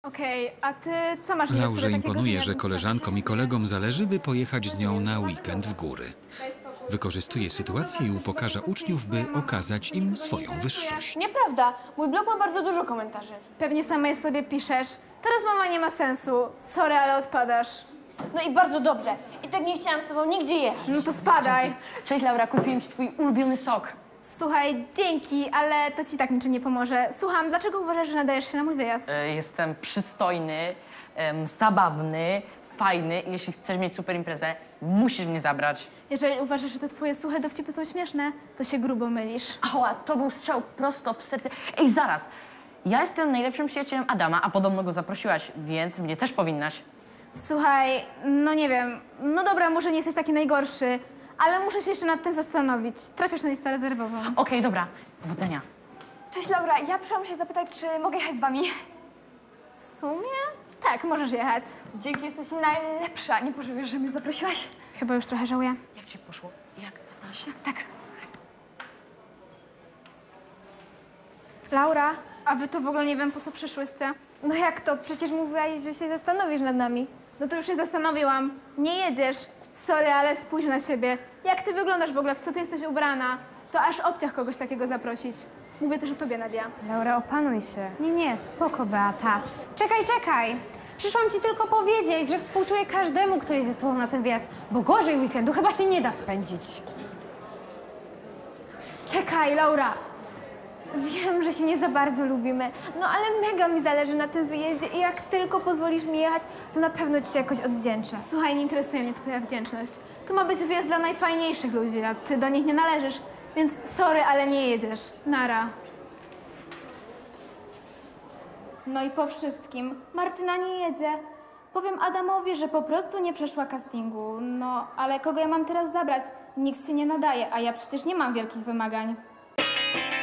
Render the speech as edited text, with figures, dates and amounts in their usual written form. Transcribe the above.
Okej, a ty co masz sobie Laurze takiego, imponuje, nie że wiem, koleżankom i kolegom zależy, by pojechać z nią na weekend w góry. Wykorzystuje sytuację i upokarza uczniów, by okazać im swoją wyższość. Nieprawda. Mój blog ma bardzo dużo komentarzy. Pewnie sama je sobie piszesz. Ta rozmowa nie ma sensu. Sorry, ale odpadasz. No i bardzo dobrze. I tak nie chciałam z tobą nigdzie jechać. No to spadaj. Cześć Laura, kupiłem ci twój ulubiony sok. Słuchaj, dzięki, ale to ci tak niczym nie pomoże. Słucham, dlaczego uważasz, że nadajesz się na mój wyjazd? Jestem przystojny, zabawny, fajny i jeśli chcesz mieć super imprezę, musisz mnie zabrać. Jeżeli uważasz, że te twoje suche dowcipy są śmieszne, to się grubo mylisz. Ała, to był strzał prosto w serce. Ej, zaraz! Ja jestem najlepszym przyjacielem Adama, a podobno go zaprosiłaś, więc mnie też powinnaś. Słuchaj, no nie wiem, no dobra, może nie jesteś taki najgorszy, ale muszę się jeszcze nad tym zastanowić. Trafiasz na listę rezerwową. Okej, dobra. Powodzenia. Cześć Laura, ja przyszłam się zapytać, czy mogę jechać z wami? W sumie? Tak, możesz jechać. Dzięki, jesteś najlepsza. Nie pożałujesz, że mnie zaprosiłaś? Chyba już trochę żałuję. Jak ci poszło? Jak? Dostałaś się? Tak. Laura, a wy to w ogóle nie wiem, po co przyszłyście. No jak to? Przecież mówiłaś, że się zastanowisz nad nami. No to już się zastanowiłam. Nie jedziesz. Sorry, ale spójrz na siebie. Jak ty wyglądasz w ogóle? W co ty jesteś ubrana? To aż obciach kogoś takiego zaprosić. Mówię też o tobie, Nadia. Laura, opanuj się. Nie, spoko, Beata. Czekaj. Przyszłam ci tylko powiedzieć, że współczuję każdemu, kto jedzie z tobą na ten wyjazd, bo gorzej weekendu chyba się nie da spędzić. Czekaj, Laura. Wiem, że się nie za bardzo lubimy, no ale mega mi zależy na tym wyjeździe i jak tylko pozwolisz mi jechać, to na pewno ci się jakoś odwdzięczę. Słuchaj, nie interesuje mnie twoja wdzięczność. To ma być wyjazd dla najfajniejszych ludzi, a ty do nich nie należysz. Więc sorry, ale nie jedziesz. Nara. No i po wszystkim Martyna nie jedzie. Powiem Adamowi, że po prostu nie przeszła castingu. No, ale kogo ja mam teraz zabrać? Nikt się nie nadaje, a ja przecież nie mam wielkich wymagań.